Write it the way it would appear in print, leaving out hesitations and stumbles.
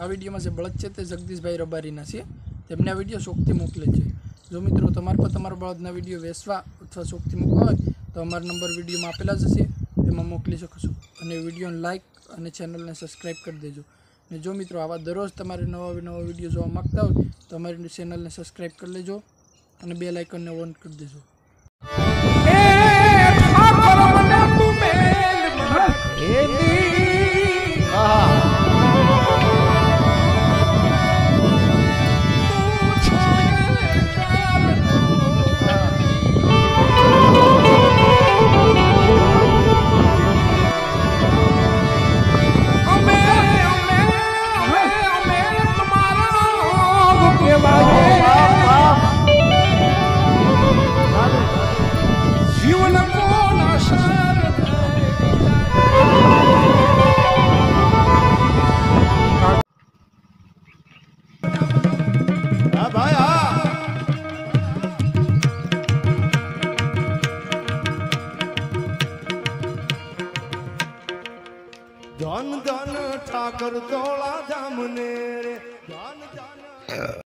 आ video में जे बळद छे ते जगदीशभाई रबारीना छे। तेमने आ विडियो शौकथी मोकले छे। जो मित्रों तमारे पर तमारा बळदना विडियो वेचवा अथवा शौकथी मूकवा होय तो अमारा नंबर विडियो में आपेला ज छे, तेमां मोकली शको छो। अने विडियोने लाइक अने चेनलने सब्सक्राइब कर देजो। ने जो मित्रों आवा दररोज तमारे नवा विडियो जोवा मांगता हो तो अमारी चेनलने सब्सक्राइब कर लेजो अने बेल आइकनने ऑन कर देजो। धन धन ठाकर तोला धामने रे धन धन